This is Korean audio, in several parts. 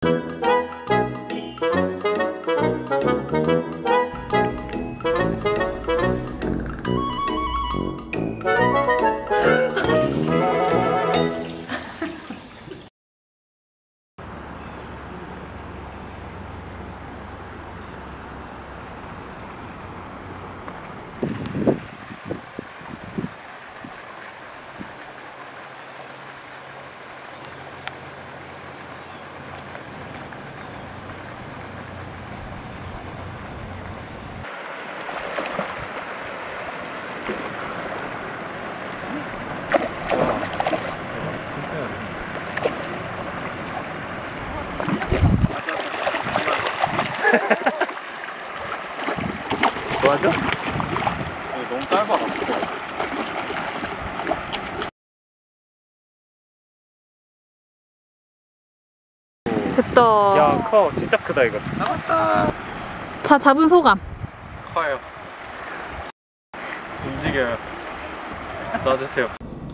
맞아? 너무 짧아가지고. 됐다. 야, 커. 진짜 크다, 이거. 잡았다. 자, 잡은 소감. 커요. 움직여요. 놔주세요.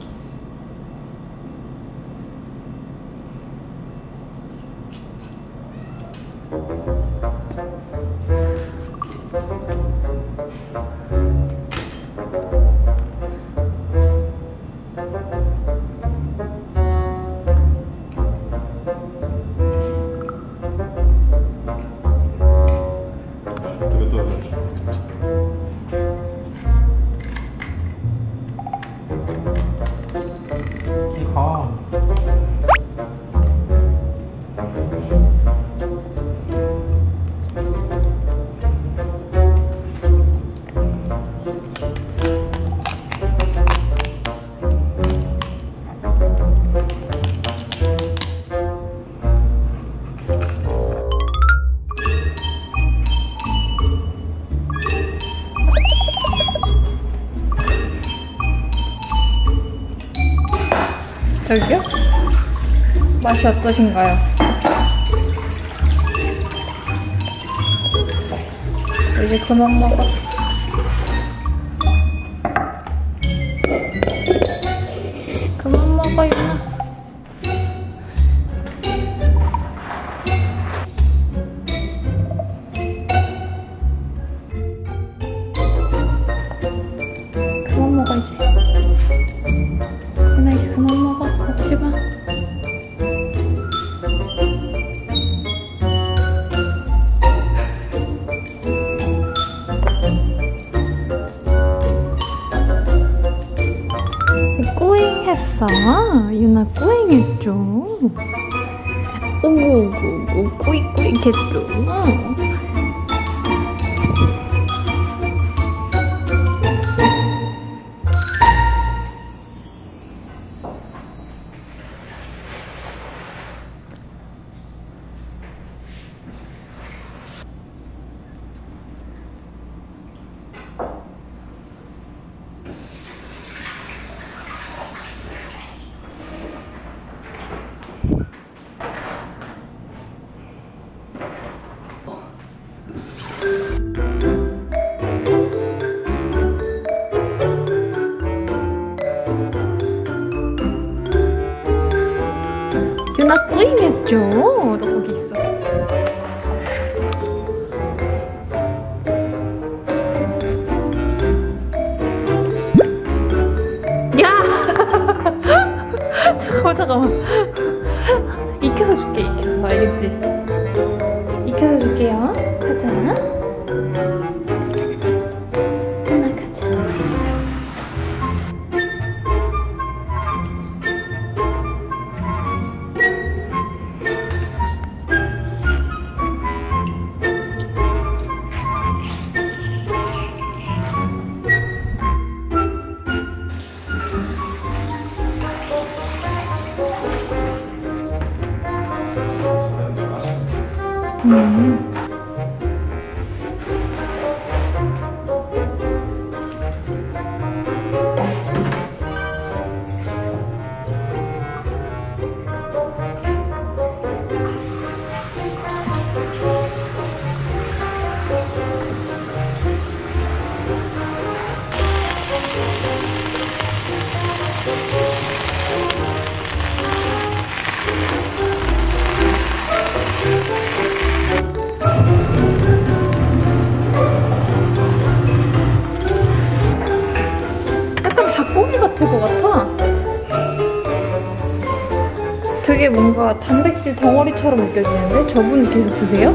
저기요? 맛이 어떠신가요? 이제 그만 먹어. 그만 먹어, 유나. 그만 먹어, 이제. 유나, 이제 그만 먹어. 먹지 마. 꼬잉했어. 유나 꼬잉했죠. 오구오구 꼬잉꼬잉했죠. 유나 꼬잉했죠? 너 거기 있어. 야! 잠깐만. 익혀서 줄게, 익혀서. 알겠지? 익혀서 줄게요. 가자. 유나, 가자. 뭔가 단백질 덩어리처럼 느껴지는데 저분 계속 드세요?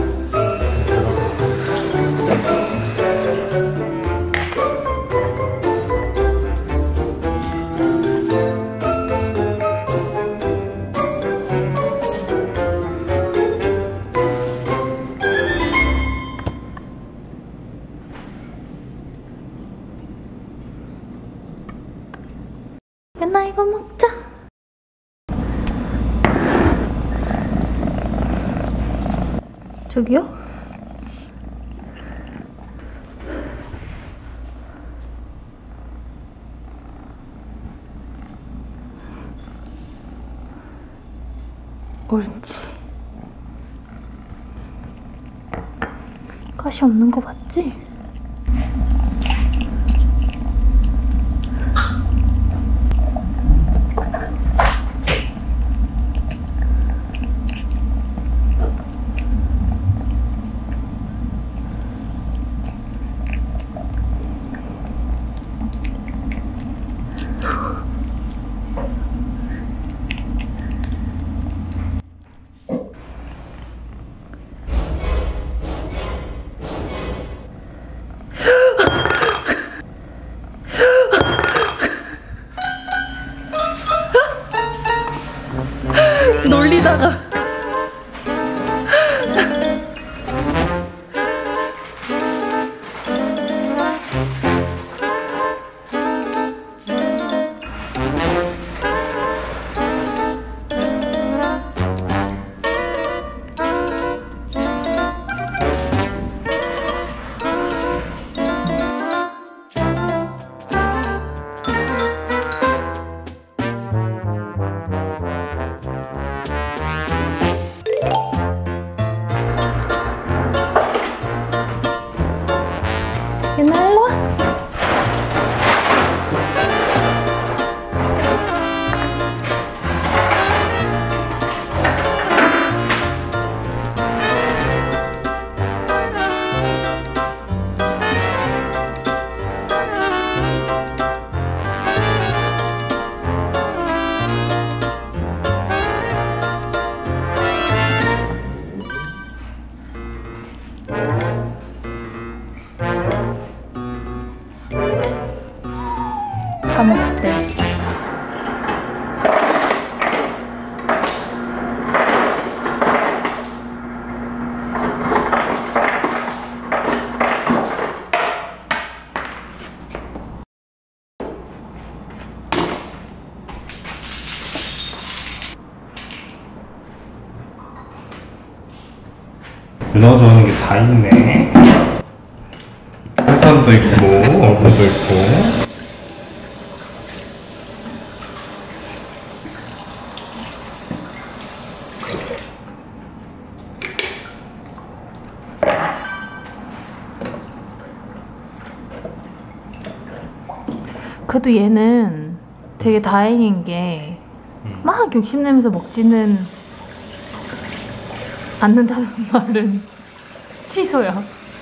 나 이거 먹자. 저기요? 옳지. 가시 없는 거 맞지? 놀리다가 유나 일로 와. 다 먹었대. 누나 좋아하는 게 다 있네. 한산도 있고, 얼굴도 있고. 그래도 얘는 되게 다행인 게 막 욕심내면서 먹지는 않는다는 말은 취소야.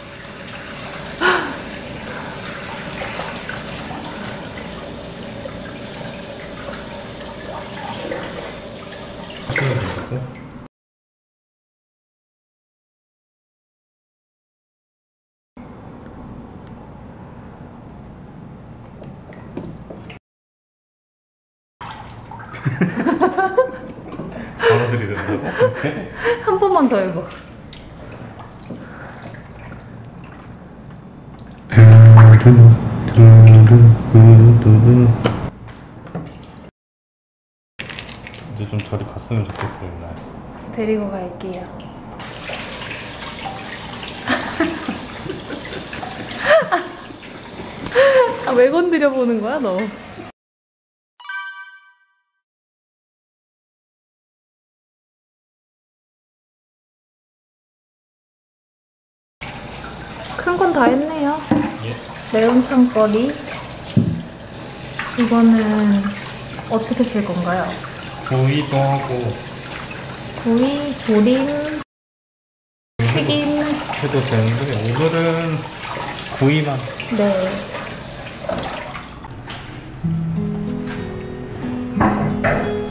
바로 들이댄다고? 이렇게? 한 번만 더 해봐. 이제 좀 저리 갔으면 좋겠어요, 날. 데리고 갈게요. 아, 왜 건드려 보는 거야, 너? 큰 건 다 했네요. 예. 매운탕거리. 이거는 어떻게 쓸 건가요? 구이도 하고 구이, 조림, 튀김. 해도 되는데 오늘은 구이만. 네.